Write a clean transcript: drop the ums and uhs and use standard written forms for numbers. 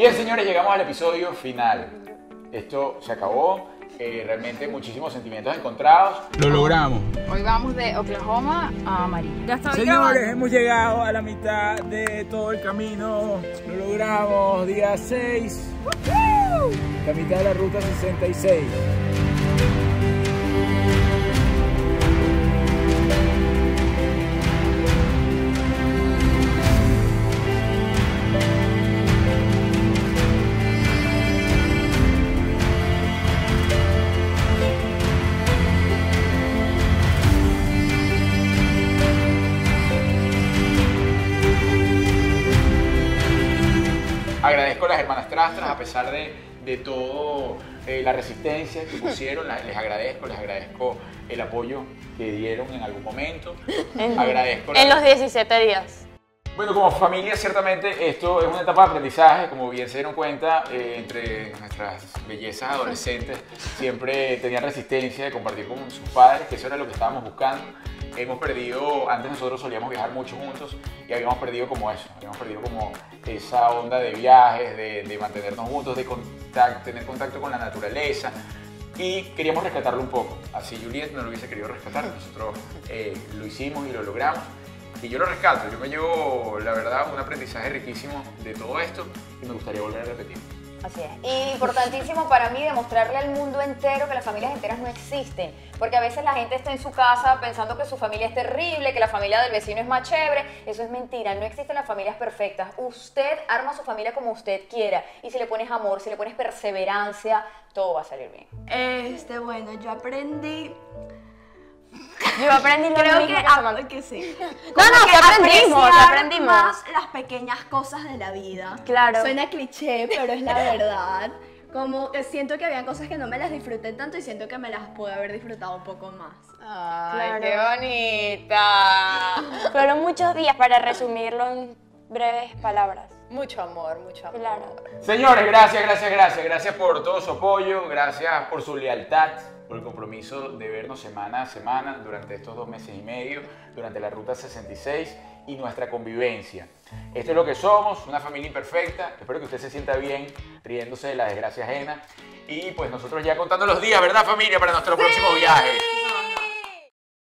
Bien, señores, llegamos al episodio final. Esto se acabó. Realmente muchísimos sentimientos encontrados. Lo logramos. Hoy vamos de Oklahoma a Amarillo. Ya estoy Señores, grabando. hemos llegado a la mitad de todo el camino. Lo logramos, día 6. La mitad de la ruta 66. Agradezco a las hermanas Trastras, a pesar de todo la resistencia que pusieron, les agradezco el apoyo que dieron en algún momento. Agradezco en los 17 días. Bueno, como familia, ciertamente esto es una etapa de aprendizaje, como bien se dieron cuenta, entre nuestras bellezas adolescentes siempre tenían resistencia de compartir con sus padres, que eso era lo que estábamos buscando. Hemos perdido, antes nosotros solíamos viajar mucho juntos y habíamos perdido como eso, habíamos perdido como esa onda de viajes, de mantenernos juntos, de tener contacto con la naturaleza y queríamos rescatarlo un poco. Así Juliet no lo hubiese querido rescatar, nosotros lo hicimos y lo logramos y yo lo rescato, yo me llevo la verdad un aprendizaje riquísimo de todo esto y me gustaría volver a repetir. Así es. Y importantísimo para mí demostrarle al mundo entero que las familias enteras no existen. Porque a veces la gente está en su casa pensando que su familia es terrible, que la familia del vecino es más chévere. Eso es mentira, no existen las familias perfectas. Usted arma su familia como usted quiera. Y si le pones amor, si le pones perseverancia, todo va a salir bien. Bueno, yo aprendí Lo creo mismo que sí. No, ¿qué aprendimos? ¿Qué aprendimos? Más las pequeñas cosas de la vida. Claro. Suena cliché, pero es la verdad. Como que siento que habían cosas que no me las disfruté tanto y siento que me las pude haber disfrutado un poco más. ¡Ay, qué bonita! Fueron muchos días para resumirlo en breves palabras. Mucho amor, mucho amor. Claro. Señores, gracias por todo su apoyo, gracias por su lealtad, por el compromiso de vernos semana a semana durante estos 2 meses y medio, durante la Ruta 66 y nuestra convivencia. Esto es lo que somos, una familia imperfecta. Espero que usted se sienta bien riéndose de la desgracia ajena y pues nosotros ya contando los días, ¿verdad, familia? Para nuestro próximo viaje.